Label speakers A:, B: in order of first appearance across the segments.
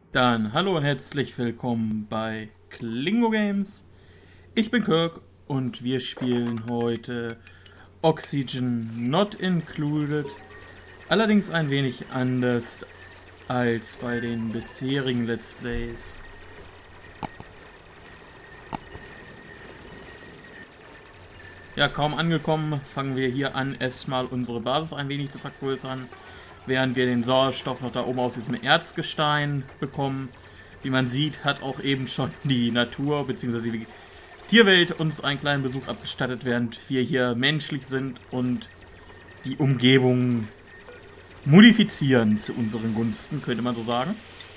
A: Dann hallo und herzlich willkommen bei Klingo Games. Ich bin Kirk und wir spielen heute Oxygen Not Included. Allerdings ein wenig anders als bei den bisherigen Let's Plays. Ja, kaum angekommen, fangen wir hier an, erstmal unsere Basis ein wenig zu vergrößern, während wir den Sauerstoff noch da oben aus diesem Erzgestein bekommen. Wie man sieht, hat auch eben schon die Natur bzw. die Tierwelt uns einen kleinen Besuch abgestattet, während wir hier menschlich sind und die Umgebung modifizieren zu unseren Gunsten, könnte man so sagen.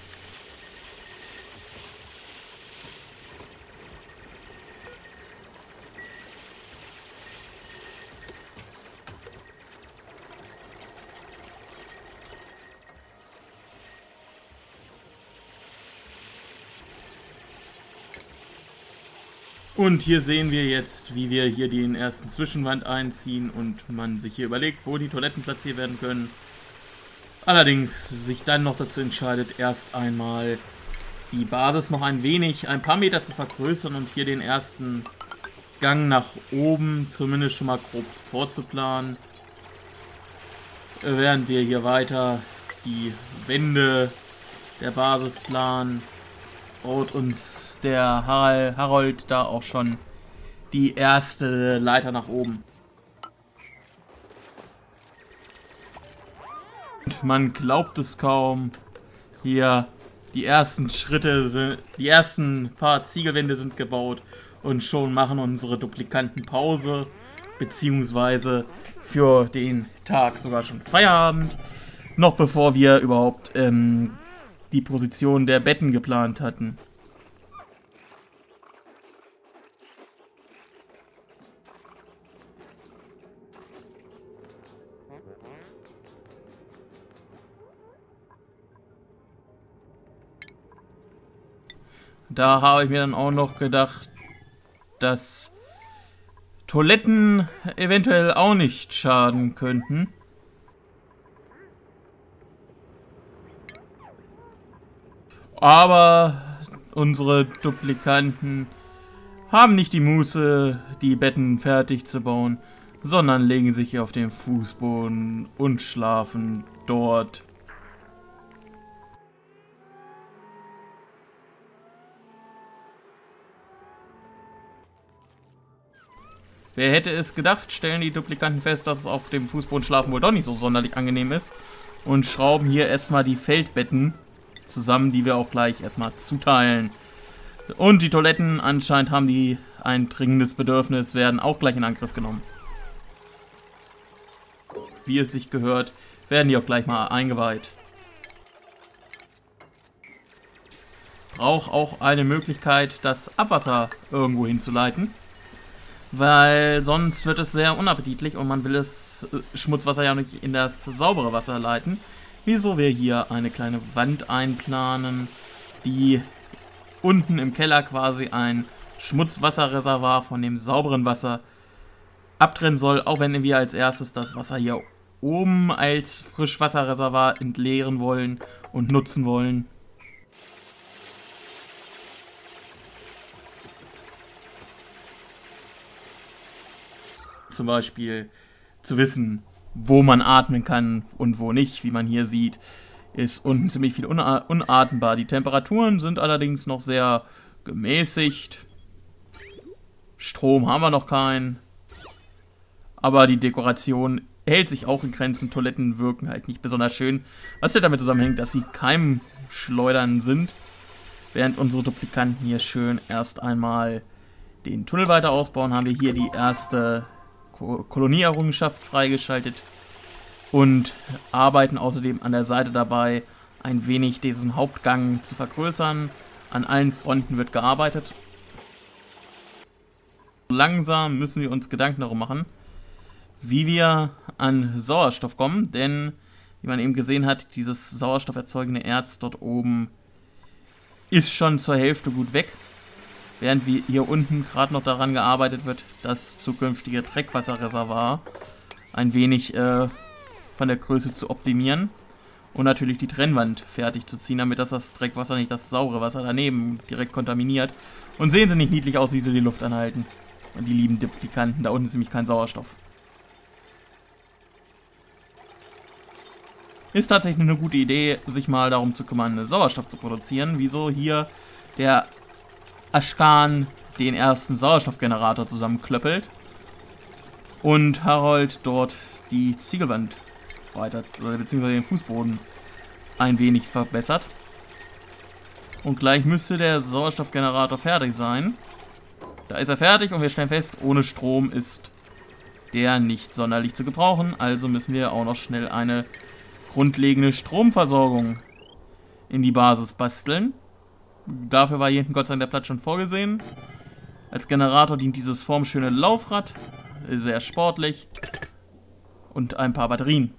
A: Und hier sehen wir jetzt, wie wir hier den ersten Zwischenwand einziehen und man sich hier überlegt, wo die Toiletten platziert werden können. Allerdings sich dann noch dazu entscheidet, erst einmal die Basis noch ein paar Meter zu vergrößern und hier den ersten Gang nach oben zumindest schon mal grob vorzuplanen. Während wir hier weiter die Wände der Basis planen, baut uns der Harold da auch schon die erste Leiter nach oben. Und man glaubt es kaum. Hier die ersten die ersten paar Ziegelwände sind gebaut und schon machen unsere Duplikanten Pause, beziehungsweise für den Tag sogar schon Feierabend, noch bevor wir überhaupt die Position der Betten geplant hatten. Da habe ich mir dann auch noch gedacht, dass Toiletten eventuell auch nicht schaden könnten. Aber unsere Duplikanten haben nicht die Muße, die Betten fertig zu bauen, sondern legen sich auf den Fußboden und schlafen dort. Wer hätte es gedacht, stellen die Duplikanten fest, dass es auf dem Fußboden schlafen wohl doch nicht so sonderlich angenehm ist und schrauben hier erstmal die Feldbetten zusammen, die wir auch gleich erstmal zuteilen. Und die Toiletten anscheinend haben die ein dringendes Bedürfnis, werden auch gleich in Angriff genommen. Wie es sich gehört, werden die auch gleich mal eingeweiht. Braucht auch eine Möglichkeit, das Abwasser irgendwo hinzuleiten, weil sonst wird es sehr unappetitlich und man will das Schmutzwasser ja nicht in das saubere Wasser leiten. Wieso wir hier eine kleine Wand einplanen, die unten im Keller quasi ein Schmutzwasserreservoir von dem sauberen Wasser abtrennen soll, auch wenn wir als erstes das Wasser hier oben als Frischwasserreservoir entleeren wollen und nutzen wollen. Zum Beispiel zu wissen, wo man atmen kann und wo nicht, wie man hier sieht, ist unten ziemlich viel unatmbar. Die Temperaturen sind allerdings noch sehr gemäßigt. Strom haben wir noch keinen. Aber die Dekoration hält sich auch in Grenzen. Toiletten wirken halt nicht besonders schön. Was ja damit zusammenhängt, dass sie Keimschleudern sind. Während unsere Duplikanten hier schön erst einmal den Tunnel weiter ausbauen, haben wir hier die erste Kolonieerrungenschaft freigeschaltet und arbeiten außerdem an der Seite dabei, ein wenig diesen Hauptgang zu vergrößern. An allen Fronten wird gearbeitet. Langsam müssen wir uns Gedanken darum machen, wie wir an Sauerstoff kommen, denn wie man eben gesehen hat, dieses sauerstofferzeugende Erz dort oben ist schon zur Hälfte gut weg. Während wir hier unten gerade noch daran gearbeitet wird, das zukünftige Dreckwasserreservoir ein wenig von der Größe zu optimieren. Und natürlich die Trennwand fertig zu ziehen, damit das Dreckwasser nicht das saure Wasser daneben direkt kontaminiert. Und sehen sie nicht niedlich aus, wie sie die Luft anhalten. Und die lieben Duplikanten, da unten ist nämlich kein Sauerstoff. Ist tatsächlich eine gute Idee, sich mal darum zu kümmern, Sauerstoff zu produzieren. Wieso hier der Ashkan den ersten Sauerstoffgenerator zusammenklöppelt und Harold dort die Ziegelwand weiter, oder beziehungsweise den Fußboden ein wenig verbessert. Und gleich müsste der Sauerstoffgenerator fertig sein. Da ist er fertig und wir stellen fest, ohne Strom ist der nicht sonderlich zu gebrauchen. Also müssen wir auch noch schnell eine grundlegende Stromversorgung in die Basis basteln. Dafür war hier hinten Gott sei Dank der Platz schon vorgesehen. Als Generator dient dieses formschöne Laufrad. Sehr sportlich. Und ein paar Batterien.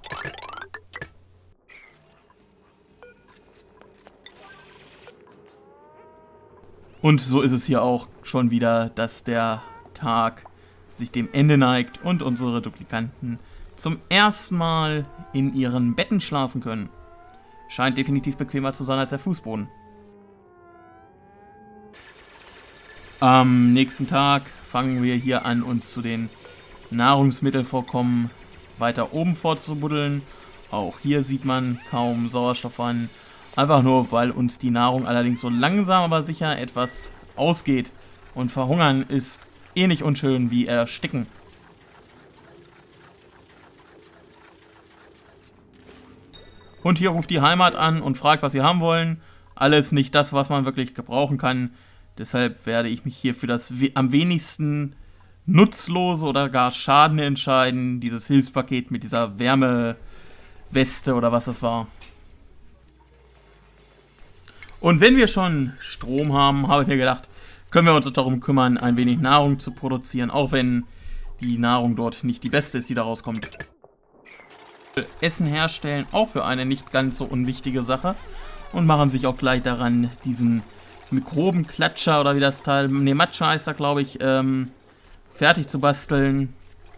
A: Und so ist es hier auch schon wieder, dass der Tag sich dem Ende neigt und unsere Duplikanten zum ersten Mal in ihren Betten schlafen können. Scheint definitiv bequemer zu sein als der Fußboden. Am nächsten Tag fangen wir hier an, uns zu den Nahrungsmittelvorkommen weiter oben vorzubuddeln. Auch hier sieht man kaum Sauerstoff an. Einfach nur, weil uns die Nahrung allerdings so langsam aber sicher etwas ausgeht. Und verhungern ist ähnlich unschön wie ersticken. Und hier ruft die Heimat an und fragt, was sie haben wollen. Alles nicht das, was man wirklich gebrauchen kann. Deshalb werde ich mich hier für das am wenigsten nutzlose oder gar Schaden entscheiden. Dieses Hilfspaket mit dieser Wärmeweste oder was das war. Und wenn wir schon Strom haben, habe ich mir gedacht, können wir uns darum kümmern, ein wenig Nahrung zu produzieren, auch wenn die Nahrung dort nicht die beste ist, die da rauskommt. Essen herstellen, auch für eine nicht ganz so unwichtige Sache, und machen sich auch gleich daran, diesen Mikrobenklatscher oder wie das Teil, ne, Matscher heißt er, glaube ich, fertig zu basteln.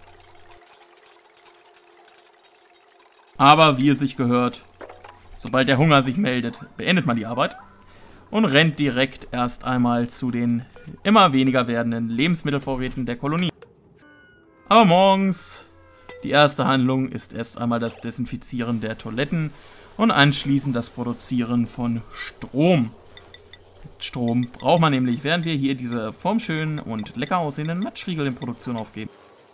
A: Aber wie es sich gehört, sobald der Hunger sich meldet, beendet man die Arbeit und rennt direkt erst einmal zu den immer weniger werdenden Lebensmittelvorräten der Kolonie. Aber morgens, die erste Handlung ist erst einmal das Desinfizieren der Toiletten und anschließend das Produzieren von Strom. Strom braucht man nämlich, während wir hier diese formschönen und lecker aussehenden Matschriegel in Produktion aufgeben.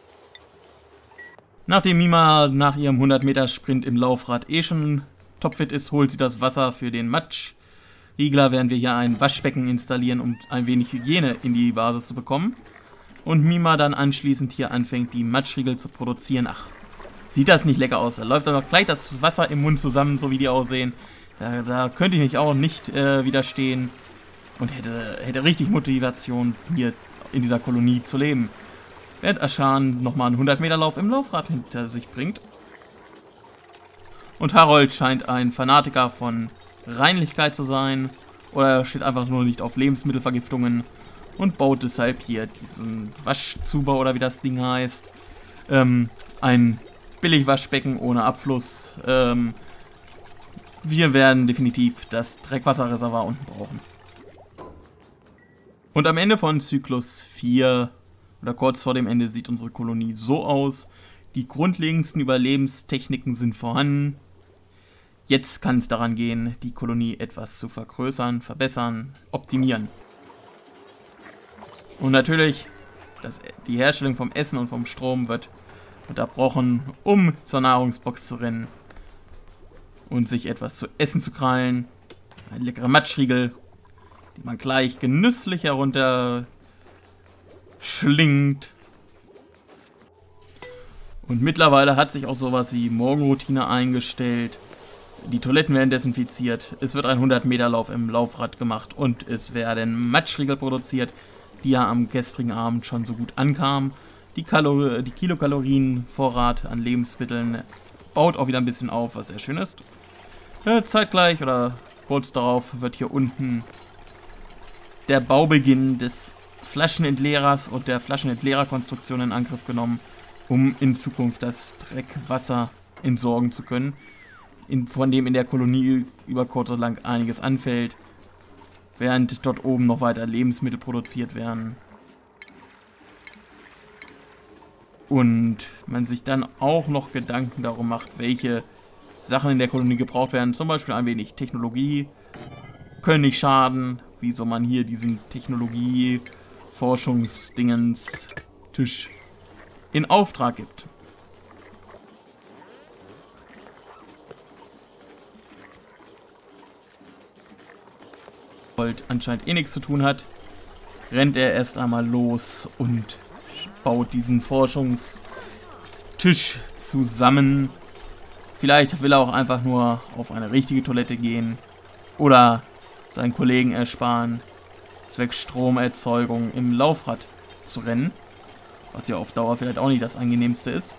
A: Nachdem Mima nach ihrem 100-Meter-Sprint im Laufrad schon topfit ist, holt sie das Wasser für den Matschriegler, während wir hier ein Waschbecken installieren, um ein wenig Hygiene in die Basis zu bekommen. Und Mima dann anschließend hier anfängt, die Matschriegel zu produzieren. Ach, sieht das nicht lecker aus. Da läuft dann noch gleich das Wasser im Mund zusammen, so wie die aussehen. Da könnte ich mich auch nicht widerstehen und hätte richtig Motivation, hier in dieser Kolonie zu leben. Während Ashkan nochmal einen 100-Meter-Lauf im Laufrad hinter sich bringt. Und Harold scheint ein Fanatiker von Reinlichkeit zu sein. Oder er steht einfach nur nicht auf Lebensmittelvergiftungen und baut deshalb hier diesen Waschzuber oder wie das Ding heißt. Ein Billigwaschbecken ohne Abfluss. Wir werden definitiv das Dreckwasserreservoir unten brauchen. Und am Ende von Zyklus 4 oder kurz vor dem Ende sieht unsere Kolonie so aus. Die grundlegendsten Überlebenstechniken sind vorhanden. Jetzt kann es daran gehen, die Kolonie etwas zu vergrößern, verbessern, optimieren. Und natürlich, die Herstellung vom Essen und vom Strom wird unterbrochen, um zur Nahrungsbox zu rennen und sich etwas zu essen zu krallen. Ein leckerer Matschriegel, die man gleich genüsslich herunter schlingt. Und mittlerweile hat sich auch sowas wie Morgenroutine eingestellt. Die Toiletten werden desinfiziert, es wird ein 100-Meter-Lauf im Laufrad gemacht und es werden Matschriegel produziert, die ja am gestrigen Abend schon so gut ankamen. Die Kilokalorienvorrat an Lebensmitteln baut auch wieder ein bisschen auf, was sehr schön ist. Zeitgleich oder kurz darauf wird hier unten der Baubeginn des Flaschenentleerers und der Flaschenentleererkonstruktion in Angriff genommen, um in Zukunft das Dreckwasser entsorgen zu können. von dem in der Kolonie über kurz oder lang einiges anfällt, während dort oben noch weiter Lebensmittel produziert werden. Und man sich dann auch noch Gedanken darum macht, welche Sachen in der Kolonie gebraucht werden. Zum Beispiel ein wenig Technologie, können nicht schaden. Wieso man hier diesen Technologie-Forschungsdingens-Tisch in Auftrag gibt. Anscheinend eh nichts zu tun hat, rennt er erst einmal los und baut diesen Forschungstisch zusammen. Vielleicht will er auch einfach nur auf eine richtige Toilette gehen oder seinen Kollegen ersparen, zwecks Stromerzeugung im Laufrad zu rennen, was ja auf Dauer vielleicht auch nicht das angenehmste ist.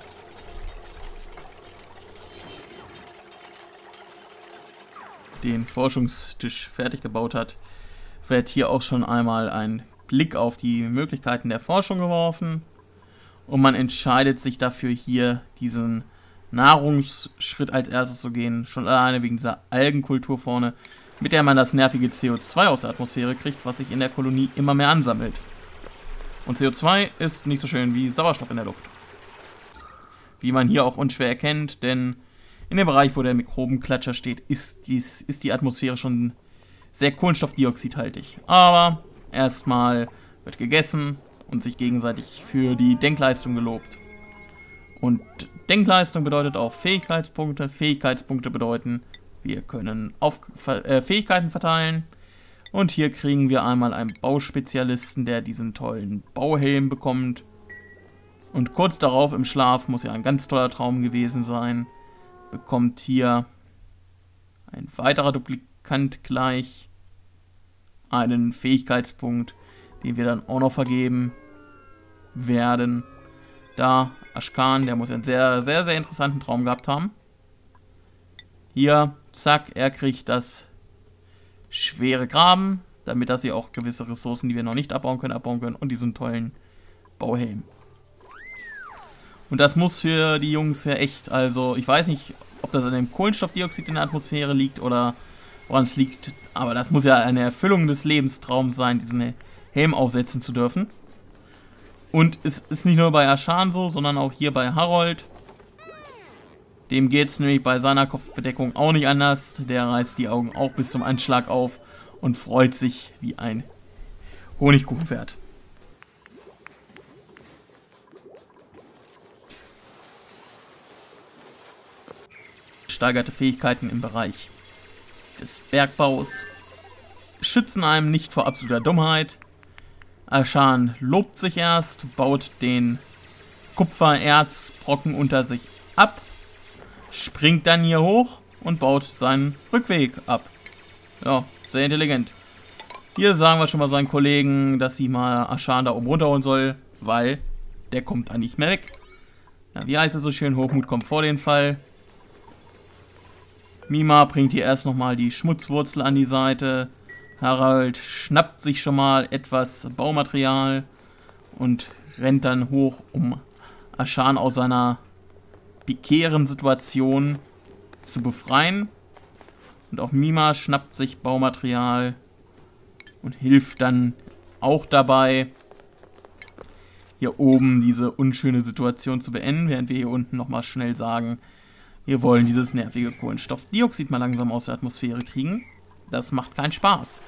A: Den Forschungstisch fertig gebaut hat, wird hier auch schon einmal ein Blick auf die Möglichkeiten der Forschung geworfen und man entscheidet sich dafür, hier diesen Nahrungsschritt als erstes zu gehen, schon alleine wegen dieser Algenkultur vorne, mit der man das nervige CO2 aus der Atmosphäre kriegt, was sich in der Kolonie immer mehr ansammelt. Und CO2 ist nicht so schön wie Sauerstoff in der Luft. Wie man hier auch unschwer erkennt, denn in dem Bereich, wo der Mikrobenklatscher steht, ist die Atmosphäre schon sehr kohlenstoffdioxidhaltig. Aber erstmal wird gegessen und sich gegenseitig für die Denkleistung gelobt. Und Denkleistung bedeutet auch Fähigkeitspunkte. Fähigkeitspunkte bedeuten, wir können Fähigkeiten verteilen. Und hier kriegen wir einmal einen Bauspezialisten, der diesen tollen Bauhelm bekommt. Und kurz darauf im Schlaf, muss ja ein ganz toller Traum gewesen sein, bekommt hier ein weiterer Duplikant gleich einen Fähigkeitspunkt, den wir dann auch noch vergeben werden. Da, Ashkan, der muss einen sehr, sehr, sehr interessanten Traum gehabt haben. Hier, zack, er kriegt das schwere Graben, damit dass sie auch gewisse Ressourcen, die wir noch nicht abbauen können, und diesen tollen Bauhelm. Und das muss für die Jungs ja echt, also ich weiß nicht, ob das an dem Kohlenstoffdioxid in der Atmosphäre liegt oder woran es liegt, aber das muss ja eine Erfüllung des Lebenstraums sein, diesen Helm aufsetzen zu dürfen. Und es ist nicht nur bei Ashkan so, sondern auch hier bei Harold. Dem geht es nämlich bei seiner Kopfbedeckung auch nicht anders. Der reißt die Augen auch bis zum Anschlag auf und freut sich wie ein Honigkuchenpferd. Steigerte Fähigkeiten im Bereich des Bergbaus schützen einem nicht vor absoluter Dummheit. Ashkan lobt sich erst, baut den Kupfererzbrocken unter sich ab, springt dann hier hoch und baut seinen Rückweg ab. Ja, sehr intelligent. Hier sagen wir schon mal seinen Kollegen, dass sie mal Ashkan da oben runterholen soll, weil der kommt dann nicht mehr weg. Ja, wie heißt es so schön, Hochmut kommt vor den Fall. Mima bringt hier erst nochmal die Schmutzwurzel an die Seite. Harold schnappt sich schon mal etwas Baumaterial und rennt dann hoch, um Ashkan aus seiner prekären Situation zu befreien. Und auch Mima schnappt sich Baumaterial und hilft dann auch dabei, hier oben diese unschöne Situation zu beenden, während wir hier unten nochmal schnell sagen, wir wollen dieses nervige Kohlenstoffdioxid mal langsam aus der Atmosphäre kriegen. Das macht keinen Spaß.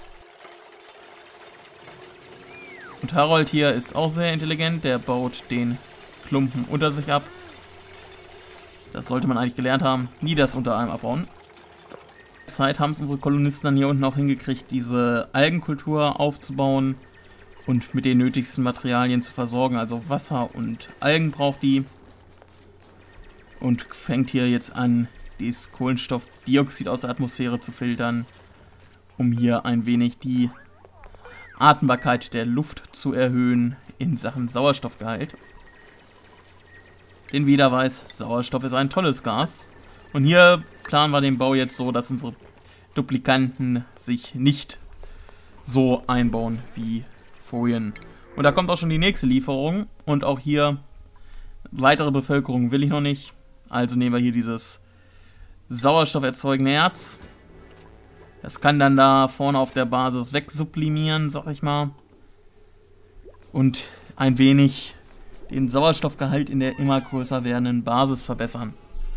A: Und Harold hier ist auch sehr intelligent. Der baut den Klumpen unter sich ab. Das sollte man eigentlich gelernt haben. Nie das unter einem abbauen. Zeit haben es unsere Kolonisten dann hier unten auch hingekriegt, diese Algenkultur aufzubauen und mit den nötigsten Materialien zu versorgen. Also Wasser und Algen braucht die. Und fängt hier jetzt an, dieses Kohlenstoffdioxid aus der Atmosphäre zu filtern, um hier ein wenig die Atmbarkeit der Luft zu erhöhen in Sachen Sauerstoffgehalt. Denn wie jeder weiß, Sauerstoff ist ein tolles Gas. Und hier planen wir den Bau jetzt so, dass unsere Duplikanten sich nicht so einbauen wie vorhin. Und da kommt auch schon die nächste Lieferung. Und auch hier weitere Bevölkerung will ich noch nicht. Also nehmen wir hier dieses sauerstofferzeugende Erz. Das kann dann da vorne auf der Basis wegsublimieren, sag ich mal. Und ein wenig den Sauerstoffgehalt in der immer größer werdenden Basis verbessern.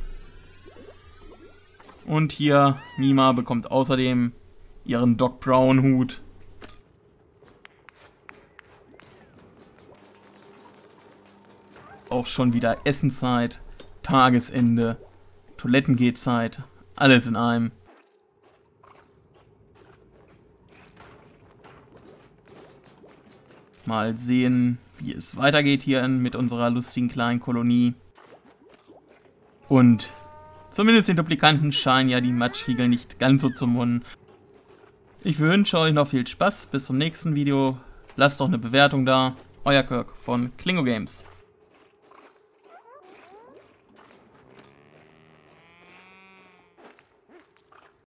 A: Und hier, Mima bekommt außerdem ihren Doc Brown Hut. Auch schon wieder Essenszeit, Tagesende, Toilettengehzeit, alles in einem. Mal sehen, wie es weitergeht hier mit unserer lustigen kleinen Kolonie. Und zumindest den Duplikanten scheinen ja die Matschriegel nicht ganz so zu munnen. Ich wünsche euch noch viel Spaß, bis zum nächsten Video. Lasst doch eine Bewertung da. Euer Kirk von Klingo Games.